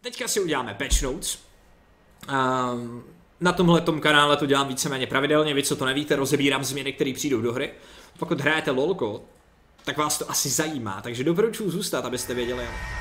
teďka si uděláme patch notes. Na tomhletom kanále to dělám víceméně pravidelně, vy co to nevíte, rozebírám změny, které přijdou do hry. Pokud hrajete LOLko, tak vás to asi zajímá, takže doporučuji zůstat, abyste věděli.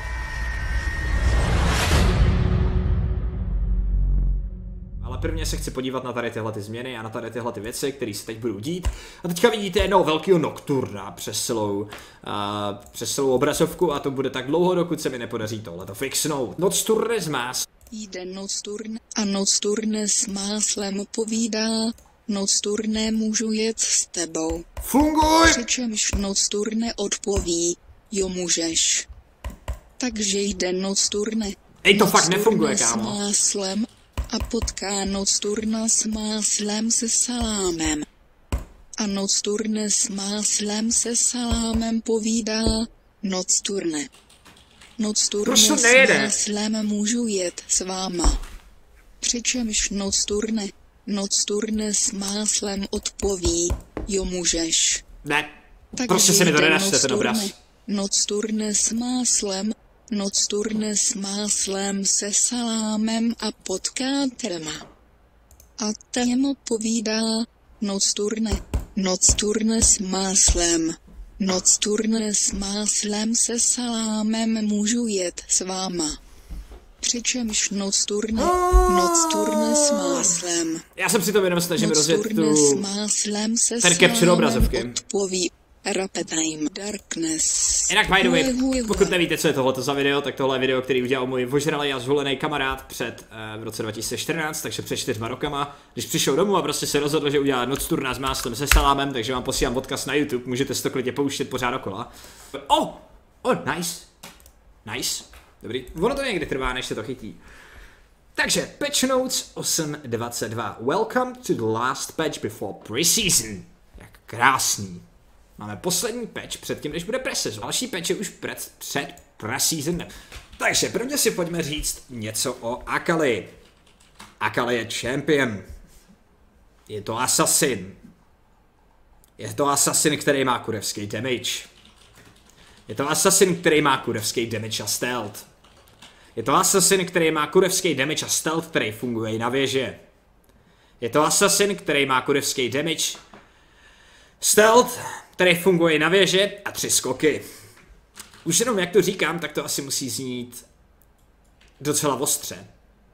Ale prvně se chci podívat na tady tyhle ty změny a na tady tyhle ty věci, které se teď budou dít. A teďka vidíte jednoho velkého Nocturna přes celou obrazovku a to bude tak dlouho, dokud se mi nepodaří tohleto fixnout. Nocturne z más. Jde Nocturne a Nocturne s máslem povídá: Nocturne, můžu jet s tebou. Funguj! Přičemž Nocturne odpoví: jo, můžeš. Takže jde Nocturne. Ej, to fakt nefunguje, s kámo. máslem a potká Nocturna s máslem se salámem. A Nocturne s máslem se salámem povídá: Nocturne. Nocturne s máslem můžu jet s váma. Přičemž Nocturne s máslem odpoví: jo, můžeš. Ne, Takže prostě se mi to jde nenačte ten obraz. Nocturne s máslem se salámem a potká Terma. A Terma povídá: Nocturne s máslem. Nocturne s máslem se salámem můžu jet s váma. Přičemž Nocturne s máslem. Já jsem si to jenom snažím rozjet tu s máslem se capture obrazovky. odpoví: Rapetime Darkness. Jinak by the way, pokud nevíte, co je tohleto za video, tak tohle je video, který udělal můj ožralý a zhulený kamarád v roce 2014, takže před 4 rokama, když přišel domů a prostě se rozhodl, že udělá Nocturna s máslem se salámem, takže vám posílám odkaz na YouTube, můžete si to klidně pouštět pořád dokola. Nice. Dobrý. Ono to někdy trvá, než se to chytí. Takže, patch notes 8.22. Welcome to the last patch before preseason. Jak krásný. Máme poslední patch předtím, než bude preseason. Další patch je už před preseason. Takže prvně si pojďme říct něco o Akali. Akali je champion. Je to assassin. Je to assassin, který má kurevský damage. Je to assassin, který má kurevský damage a stealth. Je to assassin, který má kurevský damage a stealth, který funguje i na věže. Je to assassin, který má kurevský damage, stealth, který funguje i na věže a 3 skoky. Už jenom jak to říkám, tak to asi musí znít docela ostře.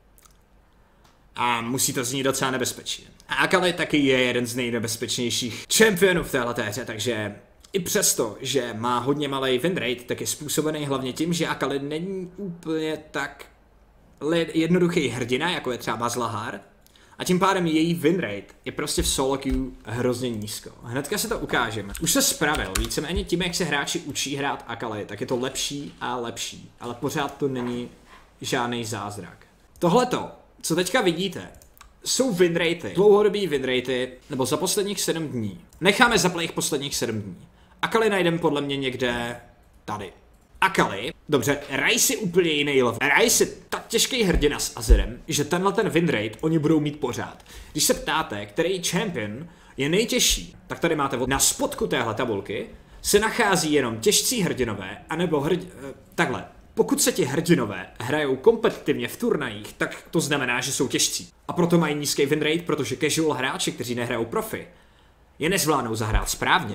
A musí to znít docela nebezpečně. A Akali taky je jeden z nejnebezpečnějších championů v téhle hře, takže i přesto, že má hodně malý win rate, tak je způsobený hlavně tím, že Akali není úplně tak jednoduchý hrdina, jako je třeba Bazlahar. A tím pádem její win rate je prostě v solo queue hrozně nízko. Hnedka se to ukážeme. Už se spravil, víceméně tím, jak se hráči učí hrát Akali, tak je to lepší a lepší. Ale pořád to není žádný zázrak. Tohleto, co teďka vidíte, jsou win ratey, dlouhodobý win ratey, nebo za posledních 7 dní. Necháme zaplejch posledních 7 dní. Akali najdeme podle mě někde tady. Akali, dobře, Ryze je úplně jiný level. Ryze je tak těžký hrdina s Azirem, že tenhle ten win rate oni budou mít pořád. Když se ptáte, který champion je nejtěžší, tak tady máte na spodku téhle tabulky se nachází jenom těžcí hrdinové, anebo takhle. Pokud se ti hrdinové hrajou kompetitivně v turnajích, tak to znamená, že jsou těžcí. A proto mají nízký win rate, protože casual hráči, kteří nehrajou profi, je nezvládnou zahrát správně.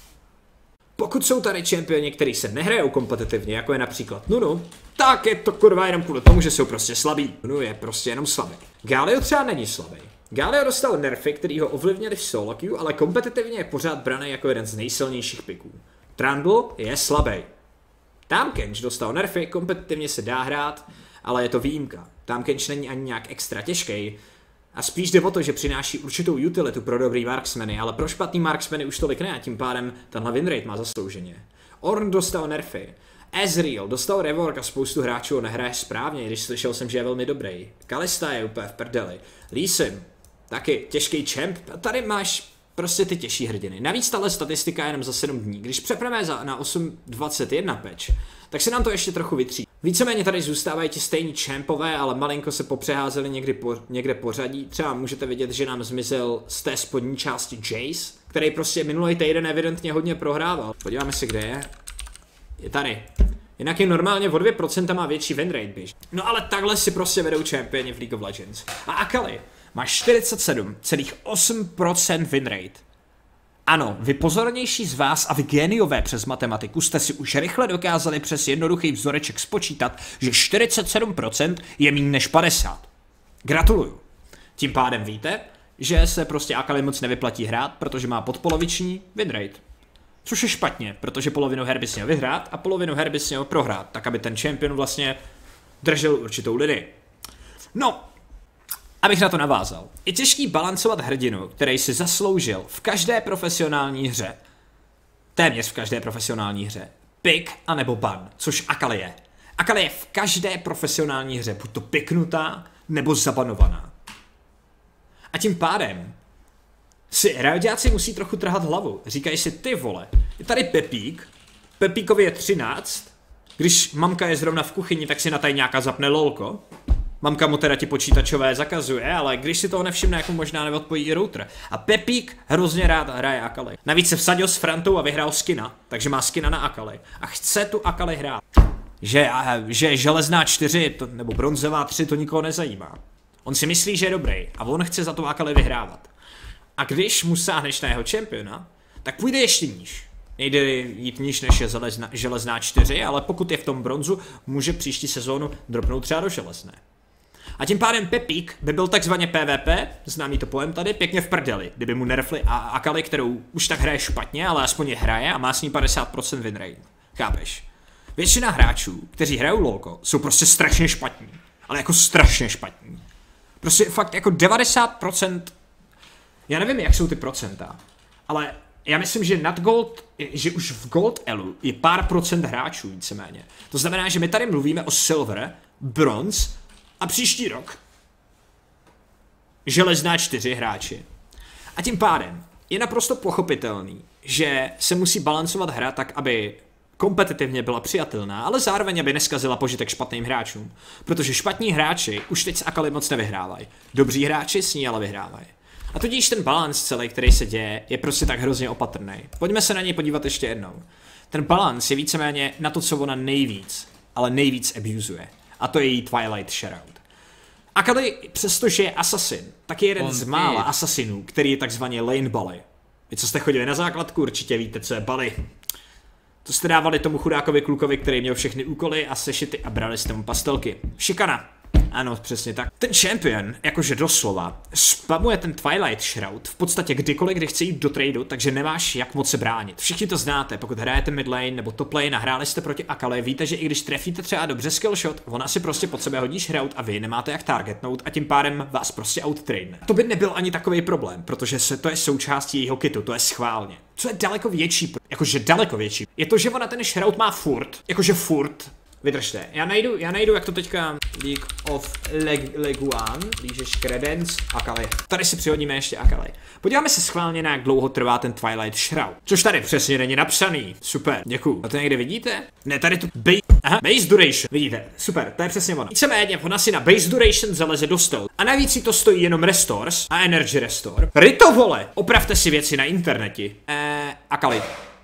Pokud jsou tady čempioni, kteří se nehrajou kompetitivně, jako je například Nunu, tak je to kurva jenom kvůli tomu, že jsou prostě slabí. Nunu je prostě jenom slabý. Galio třeba není slabý. Galio dostal nerfy, který ho ovlivnili v solo queue, ale kompetitivně je pořád braný jako jeden z nejsilnějších piků. Trundle je slabý. Tahm-Kench dostal nerfy, kompetitivně se dá hrát, ale je to výjimka. Tahm-Kench není ani nějak extra těžký. A spíš jde o to, že přináší určitou utilitu pro dobrý marksmeny, ale pro špatný marksmeny už tolik ne a tím pádem tenhle win rate má zaslouženě. Ornn dostal nerfy. Ezreal dostal rework a spoustu hráčů ho nehraje správně, když slyšel jsem, že je velmi dobrý. Kalista je úplně v prdeli. Lee Sin, taky těžký champ. A tady máš prostě ty těžší hrdiny. Navíc tahle statistika je jenom za 7 dní. Když přepneme na 8.21 patch, tak se nám to ještě trochu vytří. Víceméně tady zůstávají ti stejní champové, ale malinko se popřeházeli někde pořadí. Třeba můžete vidět, že nám zmizel z té spodní části Jace, který prostě minulý týden evidentně hodně prohrával. Podíváme se, kde je. Je tady. Jinak je normálně o 2% má větší win rate běž. No ale takhle si prostě vedou čempioni v League of Legends. A Akali má 47,8% win rate. Ano, vy pozornější z vás a vy géniové přes matematiku jste si už rychle dokázali přes jednoduchý vzoreček spočítat, že 47% je méně než 50. Gratuluju. Tím pádem víte, že se prostě Akali moc nevyplatí hrát, protože má podpoloviční win rate. Což je špatně, protože polovinu her bys měl vyhrát a polovinu her bys měl prohrát, tak aby ten champion vlastně držel určitou linii. No, abych na to navázal. Je těžký balancovat hrdinu, který si zasloužil v každé profesionální hře, téměř v každé profesionální hře, pick anebo ban, což Akali je. Akali je v každé profesionální hře buď to piknutá, nebo zabanovaná. A tím pádem si Riotáci musí trochu trhat hlavu. Říkají si, ty vole, je tady Pepík, Pepíkovi je 13, když mamka je zrovna v kuchyni, tak si na tajňáka zapne lolko. Mamka mu teda ti počítačové zakazuje, ale když si toho nevšimne, jako možná neodpojí i router. A Pepík hrozně rád hraje Akali. Navíc se vsadil s Frantou a vyhrál skina, takže má skina na Akali. A chce tu Akali hrát. Že železná 4 nebo bronzová 3 to nikoho nezajímá. On si myslí, že je dobrý a on chce za to Akali vyhrávat. A když mu sáhneš na jeho čempiona, tak půjde ještě níž. Nejde jít níž než je železná 4, ale pokud je v tom bronzu, může příští sezónu dropnout třeba do železné. A tím pádem Pepík by byl takzvaně PvP, známý to pojem tady, pěkně v prdeli, kdyby mu nerfli a Akali, kterou už tak hraje špatně, ale aspoň je hraje a má s ní 50% win rate. Chápeš? Většina hráčů, kteří hrajou lolko, jsou prostě strašně špatní. Ale jako strašně špatní. Prostě fakt jako 90%, já nevím, jak jsou ty procenta, ale já myslím, že nad gold, že už v gold elu je pár procent hráčů víceméně. To znamená, že my tady mluvíme o silver, bronze a příští rok železná 4 hráči. A tím pádem je naprosto pochopitelný, že se musí balancovat hra tak, aby kompetitivně byla přijatelná, ale zároveň aby neskazila požitek špatným hráčům. Protože špatní hráči už teď s Akali moc nevyhrávají. Dobří hráči s ní ale vyhrávají. A tudíž ten balans celý, který se děje, je prostě tak hrozně opatrný. Pojďme se na něj podívat ještě jednou. Ten balans je víceméně na to, co ona nejvíc, ale nejvíc abusuje. A to je její Twilight Shroud. Akali, přestože je asasin, tak je jeden z mála asasinů, který je takzvaně lane bully. Vy, co jste chodili na základku, určitě víte, co je bully. To jste dávali tomu chudákovi klukovi, který měl všechny úkoly a sešity a brali jste mu pastelky. Šikana. Ano, přesně tak. Ten champion, jakože doslova, spamuje ten Twilight Shroud v podstatě kdykoliv, kdy chce jít do tradu, takže nemáš jak moc se bránit. Všichni to znáte, pokud hrajete mid lane nebo top lane a hráli jste proti Akali, víte, že i když trefíte třeba dobře skillshot, ona si prostě pod sebe hodí shroud a vy nemáte jak targetnout a tím pádem vás prostě outtradne. To by nebyl ani takový problém, protože to je součástí jejího kitu, to je schválně. Co je daleko větší, jakože daleko větší, je to, že ona ten shroud má furt, jakože furt. Vydržte, já najdu, jak to teďka League of Leguan, blížeš Credence, Akali. Tady si přihodíme ještě Akali. Podíváme se schválně na jak dlouho trvá ten Twilight Shroud. Což tady přesně není napsaný. Super, děkuju. A to někde vidíte? Ne, tady tu base duration. Vidíte, super, to je přesně ono. Víceméně ona si na base duration zaleze do stealth. A navíc si to stojí jenom restores a energy restore. Rito vole, opravte si věci na interneti. Akali.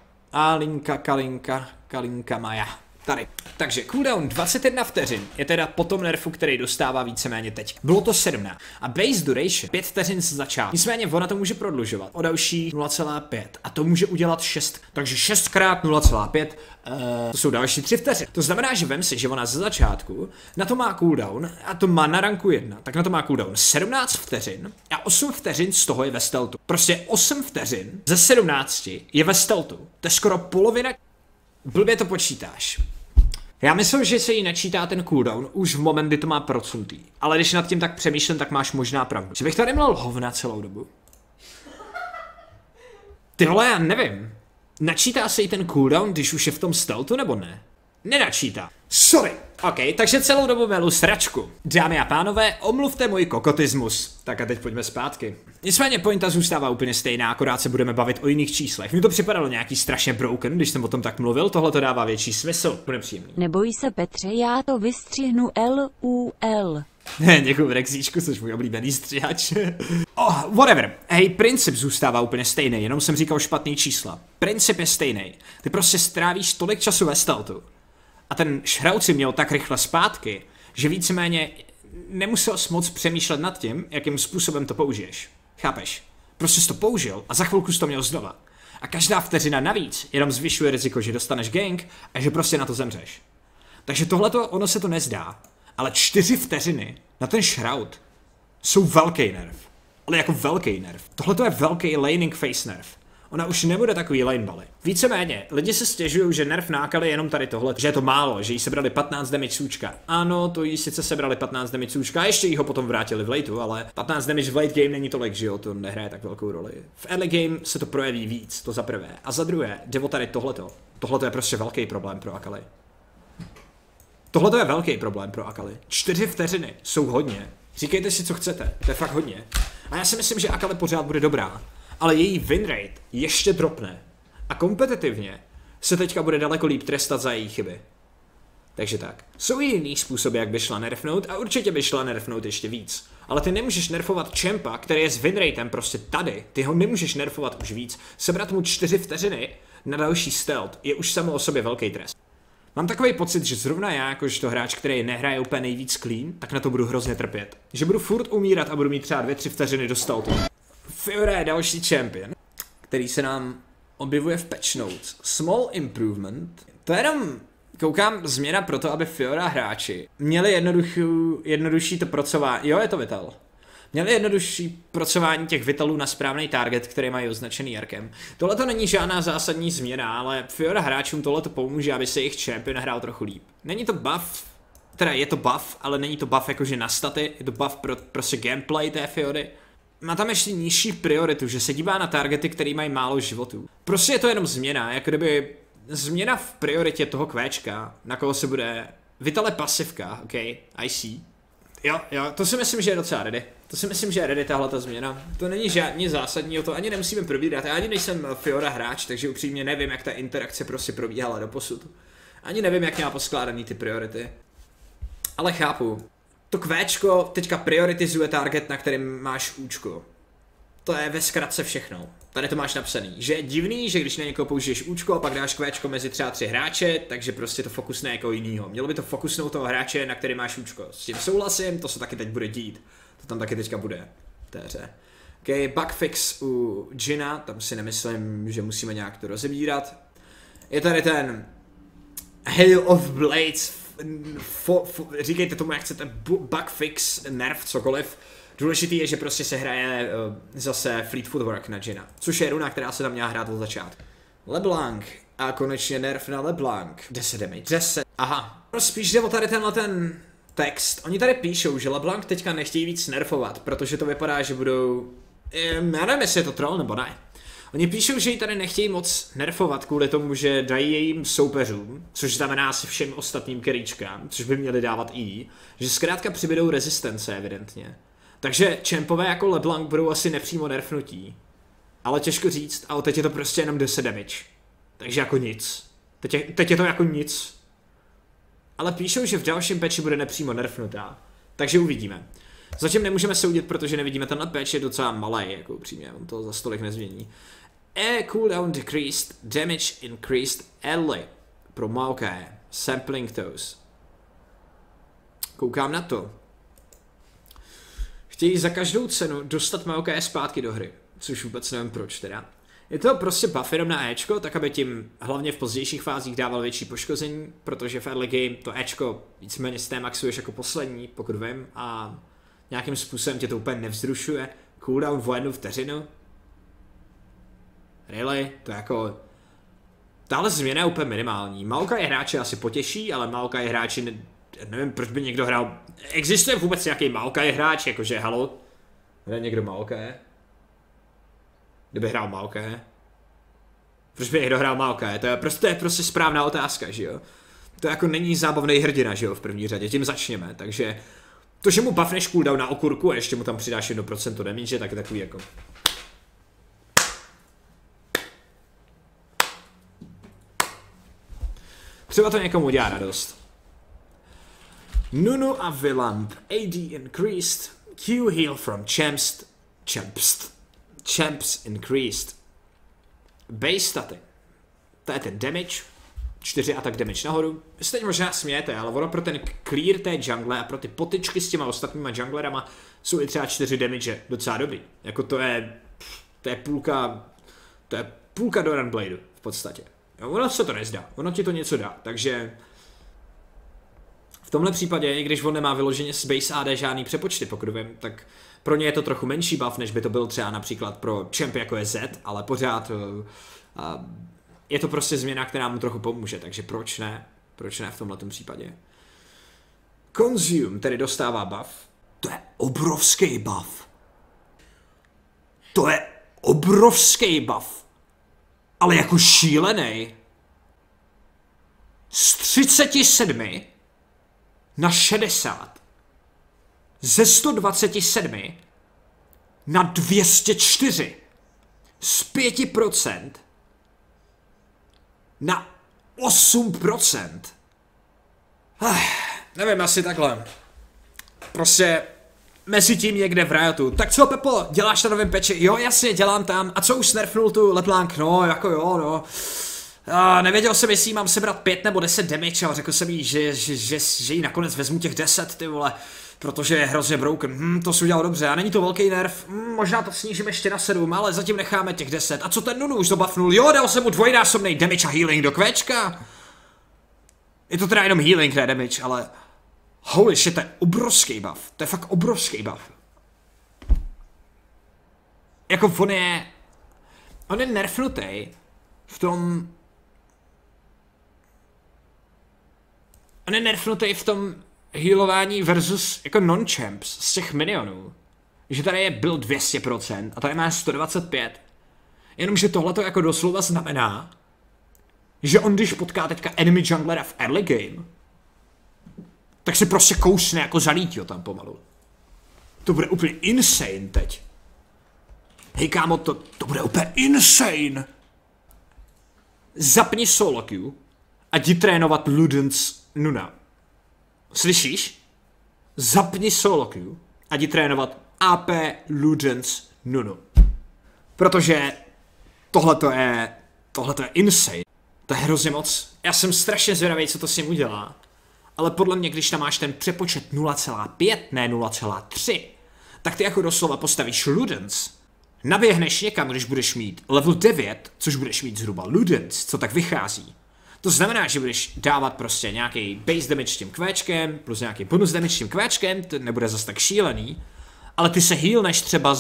Kalinka Maja. Tady. Takže cooldown 21 vteřin je teda po tom nerfu, který dostává víceméně teď. Bylo to 17. A base duration 5 vteřin z začátku. Nicméně ona to může prodlužovat o další 0,5. A to může udělat 6. Takže 6 krát 0,5 to jsou další 3 vteřin. To znamená, že vem si, že ona ze začátku na to má cooldown a to má na ranku 1. Tak na to má cooldown 17 vteřin a 8 vteřin z toho je ve stealthu. Prostě 8 vteřin ze 17 je ve stealthu. To je skoro polovina. Blbě to počítáš. Já myslím, že se jí načítá ten cooldown už v moment, kdy to má procentý. Ale když nad tím tak přemýšlím, tak máš možná pravdu. Že bych tady mluvil hovna celou dobu. Ty vole, já nevím. Načítá se jí ten cooldown, když už je v tom stealthu, nebo ne? Nenačítá. Sorry. OK, takže celou dobu melu sračku. Dámy a pánové, omluvte můj kokotismus. Tak a teď pojďme zpátky. Nicméně pointa zůstává úplně stejná, akorát se budeme bavit o jiných číslech. Mně to připadalo nějaký strašně broken, když jsem o tom tak mluvil, tohle to dává větší smysl. Bude příjemný. Neboj se, Petře, já to vystřihnu LUL. Děkuji, Rexíčku, což můj oblíbený střihač. Whatever. Hej, princip zůstává úplně stejný, jenom jsem říkal špatný čísla. Princip je stejný. Ty prostě strávíš tolik času ve stealthu. a ten Shroud si měl tak rychle zpátky, že víceméně nemusel moc přemýšlet nad tím, jakým způsobem to použiješ. Chápeš? Prostě jsi to použil a za chvilku jsi to měl znova. A každá vteřina navíc jenom zvyšuje riziko, že dostaneš gank a že prostě na to zemřeš. Takže tohleto, ono se to nezdá, ale 4 vteřiny na ten Shroud jsou velký nerv. Ale jako velký nerv. Tohleto je velký laning face nerv. Ona už nebude takový lane bally. Víceméně, lidi se stěžují, že nerv nákaly je jenom tady tohle, že je to málo, že jí sebrali 15 damage sůčka. Ano, to jí sice sebrali 15 damage sůčka a ještě jí ho potom vrátili v lateu, ale 15 damage v late game není tolik, že jo, to nehraje tak velkou roli. V early game se to projeví víc, to za prvé. A za druhé, jde o tady tohleto. Tohleto je prostě velký problém pro Akali. Tohleto je velký problém pro Akali. 4 vteřiny jsou hodně. Říkejte si, co chcete, to je fakt hodně. A já si myslím, že Akali pořád bude dobrá. Ale její win rate ještě dropne. A kompetitivně se teďka bude daleko líp trestat za její chyby. Takže tak. Jsou i jiný způsoby, jak by šla nerfnout a určitě by šla nerfnout ještě víc. Ale ty nemůžeš nerfovat čempa, který je s win ratem prostě tady. Ty ho nemůžeš nerfovat už víc. Sebrat mu 4 vteřiny na další stealth je už samo o sobě velký trest. Mám takový pocit, že zrovna já, jakožto hráč, který nehraje úplně nejvíc clean, tak na to budu hrozně trpět. Že budu furt umírat a budu mít třeba 2-3 vteřiny do stealthu. Fiora je další champion, který se nám objevuje v patch notes. Small improvement. To je jenom, koukám, změna pro to, aby Fiora hráči měli jednodušší to procování. Jo, je to Vital. Měli jednodušší procování těch Vitalů na správný target, který mají označený Jarkem. Tohle to není žádná zásadní změna, ale Fiora hráčům tohle to pomůže, aby se jejich champion hrál trochu líp. Není to buff, teda je to buff, ale není to buff jakože na staty, je to buff pro prostě gameplay té Fiory. Má tam ještě nižší prioritu, že se dívá na targety, který mají málo životů. Prostě je to jenom změna, jako kdyby změna v prioritě toho kvéčka, na koho se bude Vitale pasivka, ok, I see. Jo, to si myslím, že je docela ready. To si myslím, že je ready tahle ta změna. To není žádný zásadní, to ani nemusíme probírat. Já ani nejsem Fiora hráč, takže upřímně nevím, jak ta interakce prostě probíhala doposud. Ani nevím, jak měla poskládaný ty priority. Ale chápu. To kvéčko teďka prioritizuje target, na kterým máš účko. To je ve zkratce všechno. Tady to máš napsaný. Že je divný, že když na někoho použiješ účko a pak dáš kvéčko mezi třeba 3 hráče, takže prostě to fokusne jako jinýho. Mělo by to fokusnout toho hráče, na který máš účko. S tím souhlasím, to se taky teď bude dít. To tam taky teďka bude. V té hře. Ok, bugfix u Jina, tam si nemyslím, že musíme nějak to rozebírat. Je tady ten Hail of Blades, říkejte tomu, jak chcete, bugfix, nerf, cokoliv. Důležitý je, že prostě se hraje zase Fleet Footwork na Jina, což je runa, která se tam měla hrát od začátku. LeBlanc a konečně nerf na LeBlanc. 10 damage. 10. Aha. Spíš jde o tady tenhle ten text. Oni tady píšou, že LeBlanc teďka nechtějí víc nerfovat, protože to vypadá, že budou... já nevím, jestli je to troll nebo ne. Oni píšou, že ji tady nechtějí moc nerfovat kvůli tomu, že dají jejím soupeřům, což znamená asi všem ostatním keríčkám, což by měli dávat i, že zkrátka přibydou rezistence evidentně. Takže čempové jako LeBlanc budou asi nepřímo nerfnutí. Ale těžko říct, ale teď je to prostě jenom 10 damage. Takže jako nic. Teď je to jako nic. Ale píšou, že v dalším patchi bude nepřímo nerfnutá. Takže uvidíme. Zatím nemůžeme soudit, protože nevidíme, tenhle patch je docela malý, jako upřímně, on to za stolik nezmění. Cooldown decreased, damage increased early. Pro Maokai. Sampling toes. Koukám na to. Chtějí za každou cenu dostat Maokai zpátky do hry, což vůbec nevím proč teda. Je to prostě buff jenom na Ečko, tak aby tím hlavně v pozdějších fázích dával větší poškození, protože v early game to Ečko víceméně maxuješ jako poslední, pokud vím, a nějakým způsobem tě to úplně nevzrušuje. Cooldown o 1 vteřinu. Really? To je jako... Tahle změna je úplně minimální. Maokai hráče asi potěší, ale Maokai hráči nevím, proč by někdo hrál... Existuje vůbec nějaký Maokai hráč, jakože halo? Hraje někdo Maokai? Kdyby hrál Maokai? Proč by někdo hrál Maokai? To je prostě správná otázka, že jo? To jako není zábavný hrdina, že jo, v první řadě, tím začněme, takže... To, že mu buffneš cooldown na okurku a ještě mu tam přidáš 1% damage, tak je takový jako... Třeba to někomu udělá radost. Nunu a Villamp. AD increased. Q heal from champs increased. Base staty. To je ten damage. 4 attack damage nahoru. Vy se teď možná smějete, ale ono pro ten clear té jungle a pro ty potyčky s těma ostatníma junglerama jsou i třeba 4 damage docela dobrý. Jako to je půlka do Runblade v podstatě. Jo, ono se to nezdá, ono ti to něco dá, takže v tomhle případě, i když on nemá vyloženě s base AD žádný přepočty, pokud vím, tak pro ně je to trochu menší buff, než by to byl třeba například pro champy jako je Z, ale pořád je to prostě změna, která mu trochu pomůže, takže proč ne? Proč ne v tomhletom případě? Consume tedy dostává buff. To je obrovský buff. To je obrovský buff. Ale jako šílený. Z 37 na 60. Ze 127 na 204. Z 5% na 8%. Nevím, asi takhle. Prostě mezi tím někde v Riotu. Tak co, Pepo, děláš na novém peči? Jo, jasně, dělám tam. A co, už nerfnul tu LeBlanc? No, jako jo, no. Nevěděl jsem, jestli mám sebrat 5 nebo 10 damage, ale řekl jsem jí, že jí nakonec vezmu těch 10, ty vole. Protože je hrozně broken. To jsi udělal dobře. A není to velký nerv. Možná to snížím ještě na 7, ale zatím necháme těch 10. A co ten Nunu už to buffnul? Jo, dal jsem mu dvojnásobný damage a healing do kvéčka. Je to teda jenom healing, ne damage, ale holy shit, to je obrovský buff. To je fakt obrovský buff. Jako on je nerfnutý v tom... On je nerfnutý v tom healování versus jako non-champs z těch minionů. Že tady je build 200% a tady má 125. Jenomže tohle to jako doslova znamená, že on když potká teďka enemy junglera v early game, tak se prostě kousne jako zalítí tam pomalu. To bude úplně insane teď. Hej kámo, to bude úplně insane. Zapni solo queue a jdi trénovat Ludens Nuna. Slyšíš? Zapni solo queue a jdi trénovat AP Ludens Nunu. Protože tohleto je insane. To je hrozně moc. Já jsem strašně zvědavý, co to s ním udělá. Ale podle mě, když tam máš ten přepočet 0,5, ne 0,3, tak ty jako doslova postavíš Ludens. Naběhneš někam, když budeš mít level 9, což budeš mít zhruba Ludens, co tak vychází. To znamená, že budeš dávat prostě nějaký base damage tím kvéčkem, plus nějaký bonus damage tím kvéčkem, to nebude zas tak šílený, ale ty se healneš třeba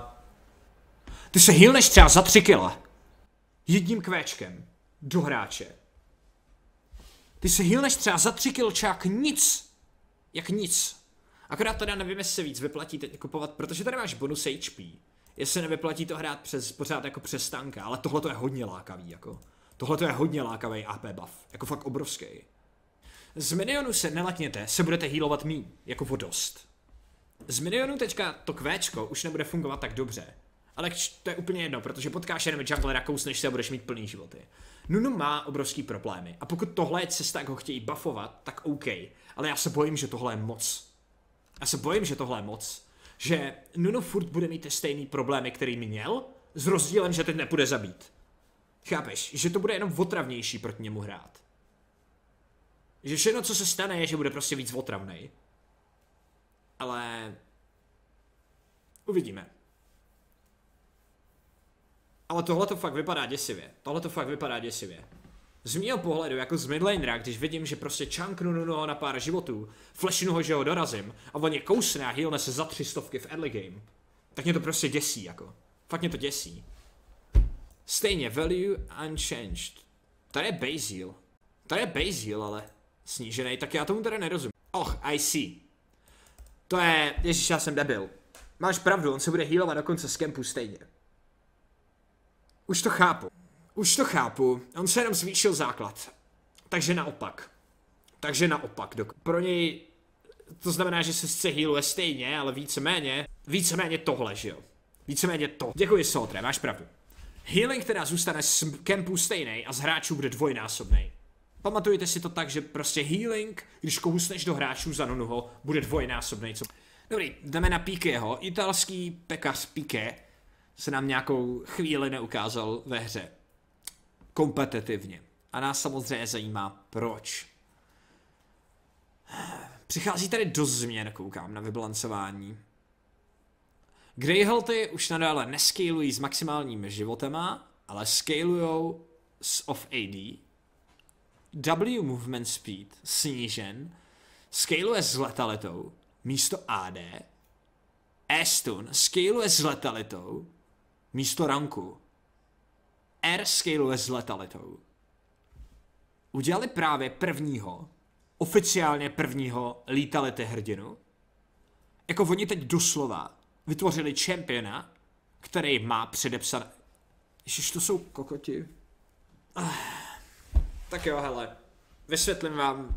za 3 kila. Jedním kvéčkem do hráče. Ty se healneš třeba za 3 kilčák nic. Jak nic. Akorát teda nevím, jestli se víc vyplatí teď kupovat, protože tady máš bonus HP. Jestli nevyplatí to hrát pořád jako přes tanka, ale tohle to je hodně lákavý, jako. Tohle to je hodně lákavý AP buff, jako fakt obrovský. Z minionu se nelakněte, se budete healovat míň, jako vodost. Z minionu teďka to kvéčko už nebude fungovat tak dobře. Ale to je úplně jedno, protože potkáš jenom junglera, kousneš se a budeš mít plný životy. Nunu má obrovský problémy a pokud tohle je cesta, jak ho chtějí buffovat, tak OK. Ale já se bojím, že tohle je moc. Že Nunu furt bude mít ty stejný problémy, který měl, s rozdílem, že teď nepůjde zabít. Chápeš? Že to bude jenom otravnější proti němu hrát. Že všechno, co se stane, je, že bude prostě víc otravnej. Ale... uvidíme. Ale tohle to fakt vypadá děsivě. Z mýho pohledu, jako z midlanera, když vidím, že prostě chunknu Nunuho na pár životů, flashnu ho, že ho dorazím, a on je kousne a healne se za 300 v early game, tak mě to prostě děsí, jako. Fakt mě to děsí. Stejně, value unchanged. Tady je base heal, ale snížený, tak já tomu teda nerozumím. I see. To je, ježiš, já jsem debil. Máš pravdu, on se bude healovat dokonce z kempu stejně. Už to chápu, on se jenom zvýšil základ. Takže naopak, pro něj to znamená, že se healuje stejně, ale víceméně tohle, že jo. Víceméně to. Děkuji, Sotre, máš pravdu. Healing teda zůstane z kempu stejný a z hráčů bude dvojnásobný. Pamatujte si to tak, že prostě healing, když kousneš do hráčů za Nunuho, bude dvojnásobný. Dobrý, jdeme na Pikeho. Italský pekař Pike se nám nějakou chvíli neukázal ve hře. Kompetitivně. A nás samozřejmě zajímá, proč. Přichází tady dost změn, koukám na vybalancování. Greyhalty už nadále nescalují s maximálními životema, ale scalujou s off AD. W movement speed snížen, scaluje s letalitou místo AD. E-stun scaluje s letalitou místo ranku. R scaluje s letalitou. Udělali právě oficiálně prvního letality hrdinu. Jako oni teď doslova vytvořili čempiona, který má předepsané... Ježiš, to jsou kokoti. Tak jo, hele. Vysvětlím vám.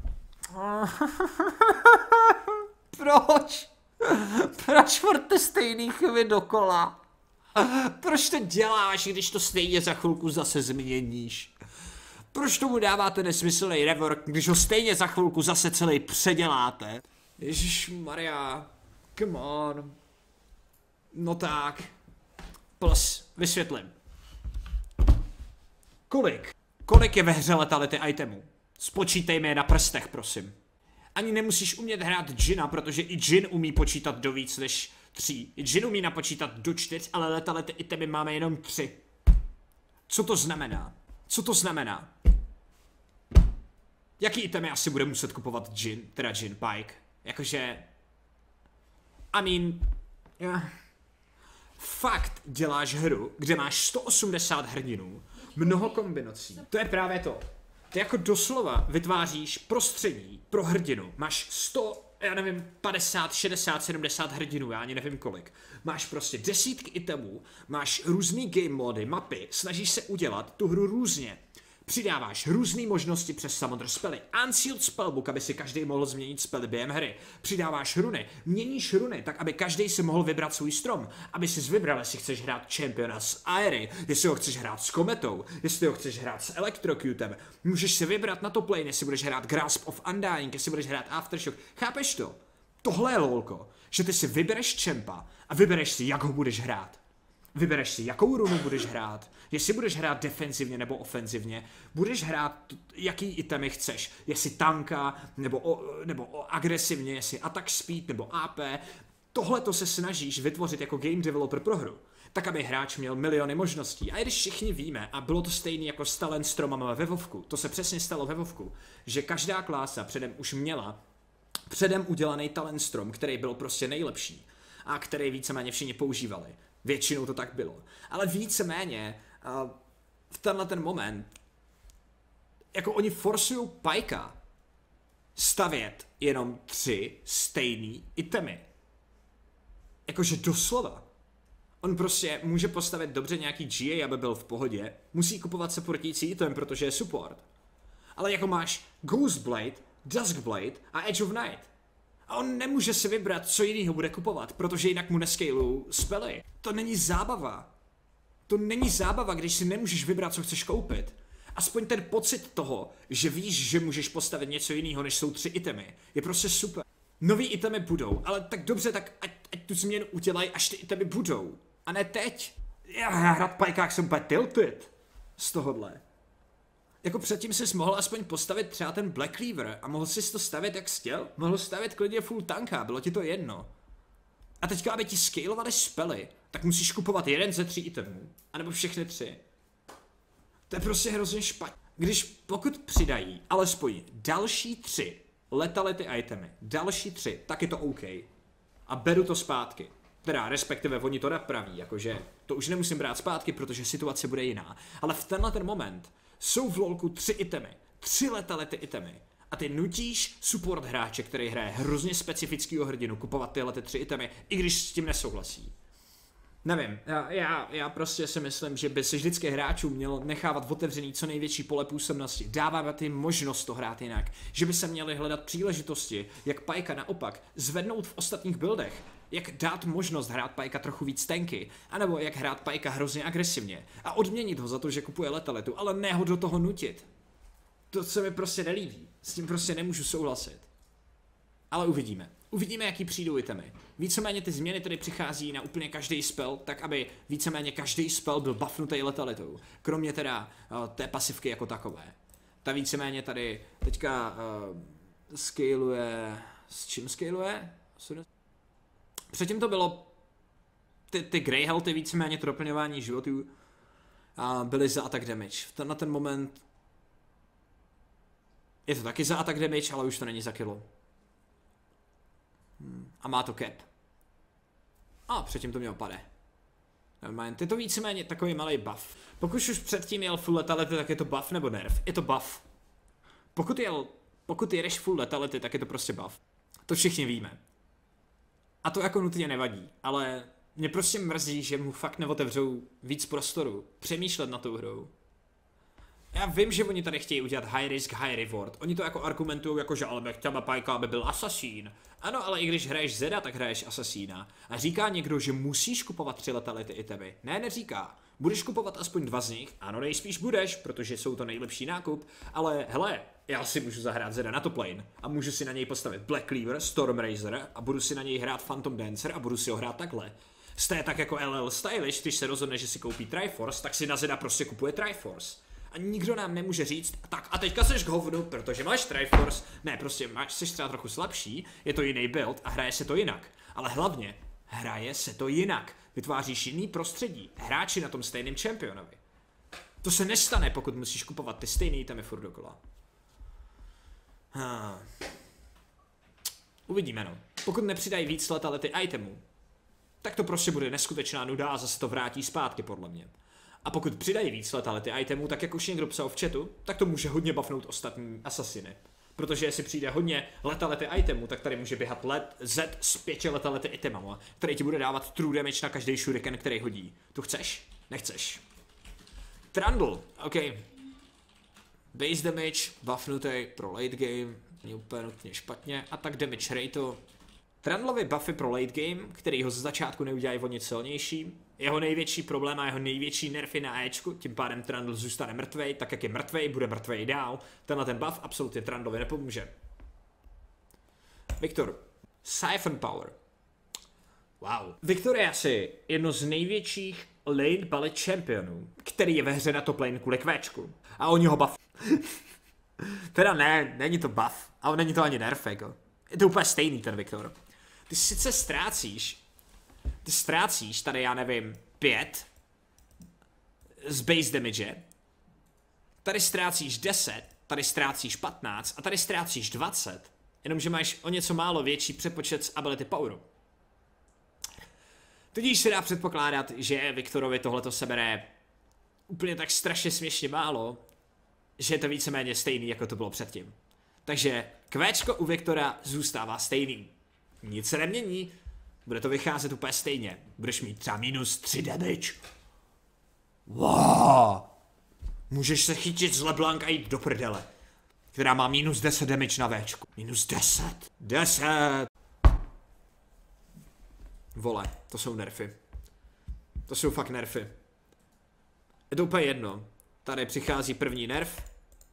Proč? Proč furt ty stejný chyby dokola? Proč to děláš, když to stejně za chvilku zase změníš? Proč tomu dáváte nesmyslný rework, když ho stejně za chvilku zase celý předěláte? Ježišmarja, come on. No tak. Plus, vysvětlím. Kolik je ve hře letality itemů? Spočítejme je na prstech, prosím. Ani nemusíš umět hrát džina, protože i džin umí počítat do víc než 3. I džin umí napočítat do 4, ale letality itemy máme jenom 3. Co to znamená? Co to znamená? Jaký itemy asi bude muset kupovat džin, teda džin Pike? Jakože... Fakt děláš hru, kde máš 180 hrdinů, mnoho kombinací. To je právě to. Ty jako doslova vytváříš prostředí pro hrdinu. Máš 50, 60, 70 hrdinů, já ani nevím kolik. Máš prostě desítky itemů, máš různý game mody, mapy, snažíš se udělat tu hru různě. Přidáváš různé možnosti přes Summoner spely. Unsealed spellbook, aby si každý mohl změnit spely během hry. Přidáváš runy, měníš runy, tak aby každý si mohl vybrat svůj strom. Aby si vybral, jestli chceš hrát čempiona s Aery, jestli ho chceš hrát s Kometou, jestli ho chceš hrát s Electrocutem. Můžeš si vybrat na top lane, jestli budeš hrát Grasp of Undying, jestli budeš hrát Aftershock. Chápeš to? Tohle je lolko, že ty si vybereš čempa a vybereš si, jak ho budeš hrát. Vybereš si, jakou runu budeš hrát, jestli budeš hrát defenzivně nebo ofenzivně, budeš hrát, jaký itemy chceš, jestli tanka, nebo agresivně, jestli attack speed, nebo AP. Tohle to se snažíš vytvořit jako game developer pro hru, tak aby hráč měl miliony možností. A i když všichni víme, a bylo to stejné jako s talent stromama ve Vovku, to se přesně stalo ve Vovku, že každá klása předem už měla předem udělaný talent strom, který byl prostě nejlepší a který víceméně všichni používali. Většinou to tak bylo. Ale víceméně v tenhle ten moment jako oni forsují Pikea stavět jenom 3 stejný itemy. Jakože doslova. On prostě může postavit dobře nějaký GA, aby byl v pohodě, musí kupovat supportící item, protože je support. Ale jako máš Ghostblade, Duskblade a Edge of Night. A on nemůže si vybrat, co jinýho bude kupovat, protože jinak mu nescalujou spely. To není zábava. To není zábava, když si nemůžeš vybrat, co chceš koupit. Aspoň ten pocit toho, že víš, že můžeš postavit něco jiného, než jsou 3 itemy, je prostě super. Nový itemy budou, ale tak dobře, tak ať tu změnu udělají, až ty itemy budou. A ne teď. Já hrát Pikák jsem úplně tilted z tohohle. Jako předtím jsi mohl aspoň postavit třeba ten Black Cleaver a mohl jsi to stavět jak chtěl. Mohl stavět klidně full tanka, bylo ti to jedno. A teďka, aby ti scalovaly spely, tak musíš kupovat 1 ze 3 itemů. Anebo všechny 3. To je prostě hrozně špatně. Pokud přidají alespoň další 3 letality itemy, další 3, tak je to OK. A beru to zpátky. Teda respektive oni to napraví, jakože to už nemusím brát zpátky, protože situace bude jiná. Ale v tenhle ten moment jsou v lolku 3 itemy, 3 letality itemy. A ty nutíš support hráče, který hraje hrozně specifickýho hrdinu, kupovat tyhle 3 itemy, i když s tím nesouhlasí. Nevím, já prostě si myslím, že by se vždycky hráčů měl nechávat otevřený co největší pole působnosti, dávat jim možnost to hrát jinak, že by se měli hledat příležitosti, jak Pikea naopak zvednout v ostatních buildech, jak dát možnost hrát Pikea trochu víc tanky, anebo jak hrát Pikea hrozně agresivně a odměnit ho za to, že kupuje letalitu, ale ne ho do toho nutit. To se mi prostě nelíbí, s tím prostě nemůžu souhlasit. Ale uvidíme. Uvidíme, jaký přijdou itemy. Víceméně ty změny tedy přichází na úplně každý spell, tak aby víceméně každý spell byl buffnutý letalitou. Kromě teda té pasivky jako takové. Ta víceméně tady teďka scaluje, s čím scaluje? Předtím to bylo ty Grey Healthy víceméně to doplňování životů a byly za attack damage. Na ten moment je to taky za attack damage, ale už to není za kilo. A má to cap. A předtím to mělo pade. Nevermind, je to víceméně takový malý buff. Pokud už předtím jel full letality, tak je to buff nebo nerf. Je to buff. Pokud jedeš full letality, tak je to prostě buff. To všichni víme. A to jako nutně nevadí, ale mě prostě mrzí, že mu fakt neotevřou víc prostoru přemýšlet na tou hrou. Já vím, že oni tady chtějí udělat high risk, high reward. Oni to jako argumentují, jako že ale bych chtěla Pajka, aby byl asasín. Ano, ale i když hraješ Zeda, tak hraješ asasína. A říká někdo, že musíš kupovat 3 letality itemy. Ne, neříká. Budeš kupovat aspoň 2 z nich. Ano, nejspíš budeš, protože jsou to nejlepší nákup. Ale hele, já si můžu zahrát Zeda na top lane. A můžu si na něj postavit Black Cleaver, Stormraiser a budu si na něj hrát Phantom Dancer a budu si ho hrát takhle. Jste tak jako LL Stylish, když se rozhodne, že si koupí Triforce, tak si na Zeda prostě kupuje Triforce. A nikdo nám nemůže říct, tak a teďka seš k hovnu, protože máš Triforce, ne, prostě seš třeba trochu slabší, je to jiný build a hraje se to jinak. Ale hlavně, hraje se to jinak. Vytváříš jiný prostředí, hráči na tom stejném championovi. To se nestane, pokud musíš kupovat ty stejný itemy furt dokola. Uvidíme no. Pokud nepřidají víc letality itemů, tak to prostě bude neskutečná nuda a zase to vrátí zpátky podle mě. A pokud přidají víc letality itemů, tak jak už někdo psal v chatu, tak to může hodně buffnout ostatní asasiny. Protože jestli přijde hodně letality itemů, tak tady může běhat Z s 5 letality itemama, který ti bude dávat true damage na každý shuriken, který hodí. Tu chceš? Nechceš. Trundle, OK. Base damage, buffnutý pro late game, není úplně nutně špatně, a tak damage rateo. Trundlovy buffy pro late game, který ho z začátku neudělají o nic silnější. Jeho největší problém a jeho největší nerfy na Ečku, tím pádem Trundle zůstane mrtvej, tak jak je mrtvej, bude mrtvej dál. Tenhle ten buff absolutně Trundlovi nepomůže. Viktor. Siphon Power. Wow. Viktor je asi jedno z největších late bullet championů, který je ve hře na top lane kvůli kvéčku. A oni ho buff. Teda ne, není to buff, ale není to ani nerf, jako. Je to úplně stejný ten Viktor. Ty sice ztrácíš tady, já nevím, 5 z base damage, tady ztrácíš 10, tady ztrácíš 15 a tady ztrácíš 20, jenomže máš o něco málo větší přepočet z ability poweru. Tudíž se dá předpokládat, že Viktorovi tohleto sebere úplně tak strašně směšně málo, že je to víceméně stejný, jako to bylo předtím. Takže kvéčko u Viktora zůstává stejný. Nic se nemění, bude to vycházet úplně stejně. Budeš mít třeba -3 damage. Wow. Můžeš se chytit z LeBlanc a jít do prdele, která má -10 damage na Včku. -10. 10. Vole, to jsou nerfy. To jsou fakt nerfy. Je to úplně jedno. Tady přichází první nerf.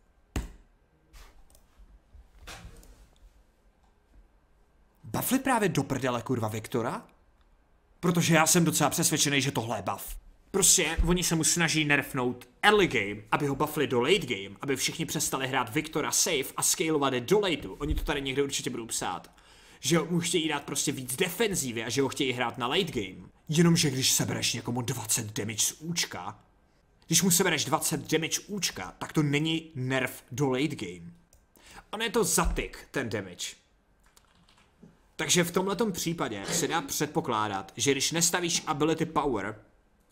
Buffli právě do prdele, kurva, Viktora? Protože já jsem docela přesvědčený, že tohle je buff. Prostě oni se mu snaží nerfnout early game, aby ho buffli do late game, aby všichni přestali hrát Viktora safe a scalovat je do lateu. Oni to tady někde určitě budou psát. Že mu chtějí dát prostě víc defenzívy a že ho chtějí hrát na late game. Jenomže když sebereš někomu 20 damage z účka, když mu sebereš 20 damage účka, tak to není nerf do late game. On je to zatyk, ten damage. Takže v tomhletom případě se dá předpokládat, že když nestavíš ability power,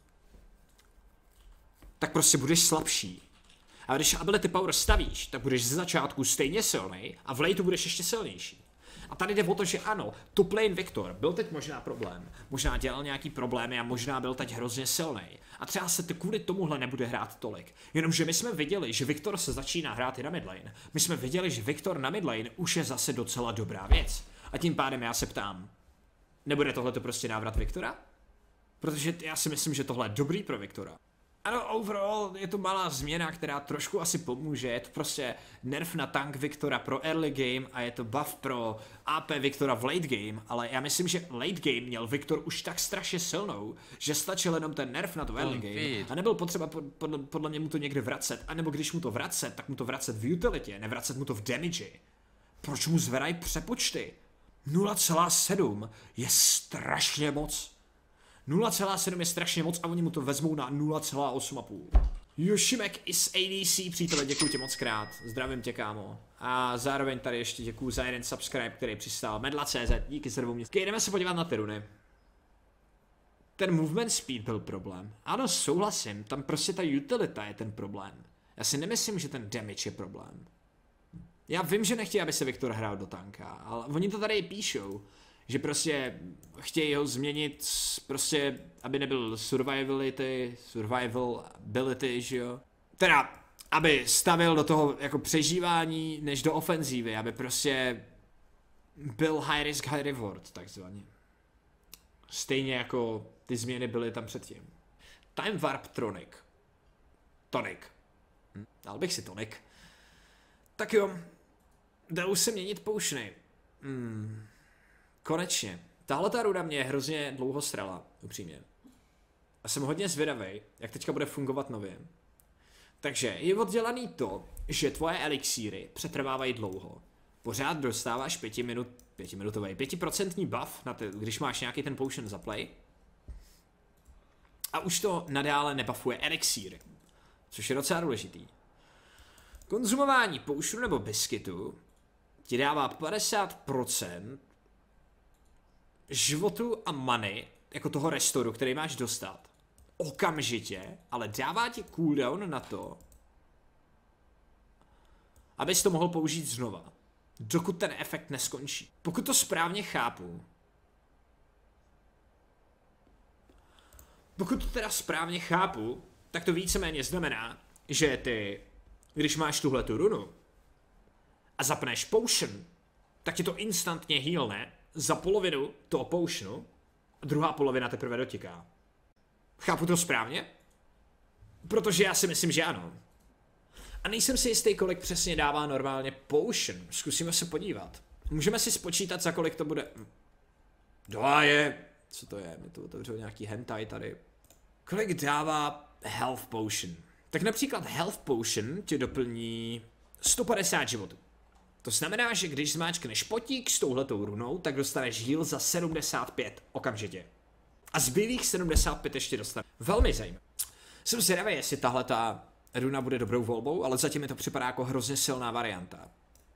tak prostě budeš slabší. A když ability power stavíš, tak budeš ze začátku stejně silný a v lateu budeš ještě silnější. A tady jde o to, že ano, top lane Viktor byl teď možná problém. Možná dělal nějaký problémy a možná byl teď hrozně silný. A třeba se kvůli tomuhle nebude hrát tolik. Jenomže my jsme viděli, že Viktor se začíná hrát i na midlane. My jsme viděli, že Viktor na midlane už je zase docela dobrá věc. A tím pádem já se ptám, nebude tohleto prostě návrat Viktora? Protože já si myslím, že tohle je dobrý pro Viktora. Ano, overall je to malá změna, která trošku asi pomůže, je to prostě nerf na tank Viktora pro early game a je to buff pro AP Viktora v late game, ale já myslím, že late game měl Viktor už tak strašně silnou, že stačil jenom ten nerf na to early game a nebyl potřeba podle mě mu to někde vracet, anebo když mu to vracet, tak mu to vracet v utilitě, nevracet mu to v damage. Proč mu zvedají přepočty? 0,7 je strašně moc. 0,7 je strašně moc a oni mu to vezmou na 0,8,5. Jošimek i z ADC, přítele, děkuji ti moc krát. Zdravím tě, kámo. A zároveň tady ještě děkuji za jeden subscribe, který přistál. Medla.cz, díky za 2 měsíce. Jdeme se podívat na ty runy. Ten movement speed byl problém. Ano, souhlasím, tam prostě ta utilita je ten problém. Já si nemyslím, že ten damage je problém. Já vím, že nechtějí, aby se Viktor hrál do tanka, ale oni to tady píšou. Že prostě chtějí ho změnit, prostě, aby nebyl survivability, že jo. Teda, aby stavil do toho jako přežívání, než do ofenzívy, aby prostě byl high risk, high reward, takzvaně. Stejně jako ty změny byly tam předtím. Time Warp Tonic. Dal bych si Tonic. Tak jo, dal se měnit potiony. Konečně. Tahle ta ruda mě hrozně dlouho srala, upřímně. A jsem hodně zvědavej, jak teďka bude fungovat nově. Takže je oddělaný to, že tvoje elixíry přetrvávají dlouho. Pořád dostáváš 5% buff, na ty, když máš nějaký ten potion za play. A už to nadále nebuffuje elixíry, což je docela důležitý. Konzumování potionu nebo biscuitu ti dává 50% životu a many, jako toho restoru, který máš dostat, okamžitě, ale dává ti cooldown na to, abys to mohl použít znova, dokud ten efekt neskončí. Pokud to správně chápu, tak to víceméně znamená, že ty, když máš tuhletu runu a zapneš potion, tak ti to instantně healne za polovinu toho potionu a druhá polovina teprve dotiká. Chápu to správně? Protože já si myslím, že ano. A nejsem si jistý, kolik přesně dává normálně potion. Zkusíme se podívat. Můžeme si spočítat, za kolik to bude. Je. Co to je? Mi to otevřel nějaký hentai tady. Kolik dává health potion? Tak například health potion ti doplní 150 životů. To znamená, že když zmáčkneš potík s touhletou runou, tak dostaneš heal za 75 okamžitě. A zbylých 75 ještě dostaneš. Velmi zajímavé. Jsem zvědavý, jestli tahleta runa bude dobrou volbou, ale zatím mi to připadá jako hrozně silná varianta.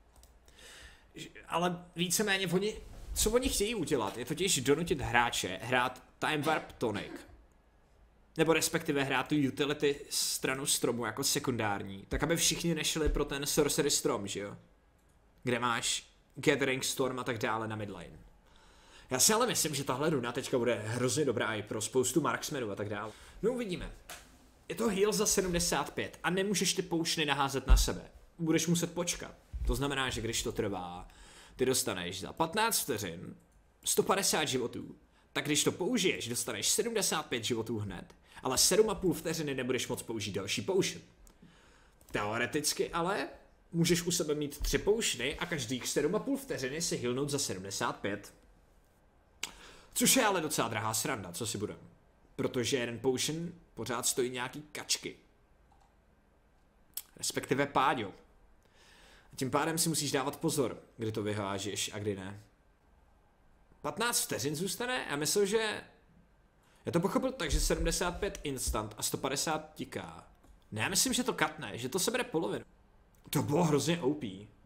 Ale víceméně co oni chtějí udělat, je totiž donutit hráče hrát Time Warp Tonic. Nebo respektive hrát tu utility stranu stromu jako sekundární, tak aby všichni nešli pro ten Sorcery Strom, že jo? Kde máš Gathering Storm a tak dále na midline. Já si ale myslím, že tahle runa teďka bude hrozně dobrá i pro spoustu marksmanů a tak dále. No uvidíme. Je to heal za 75 a nemůžeš ty poušny naházet na sebe. Budeš muset počkat. To znamená, že když to trvá, ty dostaneš za 15 vteřin 150 životů, tak když to použiješ, dostaneš 75 životů hned, ale 7,5 vteřiny nebudeš moct použít další potion. Teoreticky ale můžeš u sebe mít 3 potiony a každých 7,5 vteřiny si healnout za 75. Což je ale docela drahá sranda, co si budem. Protože jeden potion pořád stojí nějaký kačky. Respektive páďo. A tím pádem si musíš dávat pozor, kdy to vyhážeš a kdy ne. 15 vteřin zůstane a myslím, že... Já to pochopil tak, že 75 instant a 150 tiká. Ne, já myslím, že to katne, že to sebere polovinu. To bylo hrozně OP.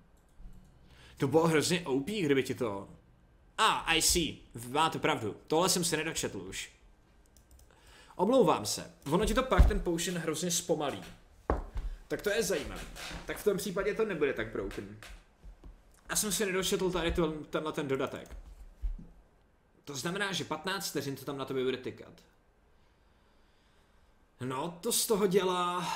Kdyby ti to... I see. Máte pravdu. Tohle jsem si nedočetl už. Omlouvám se. Ono ti to pak ten potion hrozně zpomalí. Tak to je zajímavé. Tak v tom případě to nebude tak broken. Já jsem si nedočetl tady tenhle ten dodatek. To znamená, že 15 vteřin to tam na tobě bude tykat. No, to z toho dělá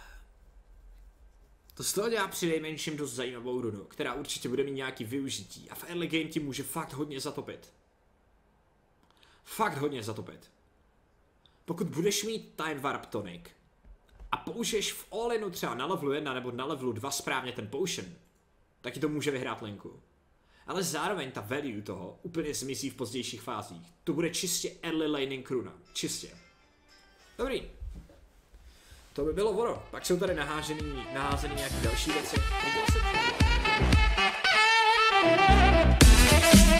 přinejmenším dost zajímavou runu, která určitě bude mít nějaký využití a v early game ti může fakt hodně zatopit. Pokud budeš mít Time Warp Tonic, a použiješ v all-inu třeba na levelu 1 nebo na levelu 2 správně ten potion, tak ti to může vyhrát linku. Ale zároveň ta value toho úplně zmizí v pozdějších fázích. To bude čistě early laning runa. Čistě. Dobrý. To by bylo ono. Pak jsou tady naházeny nějaké další věci.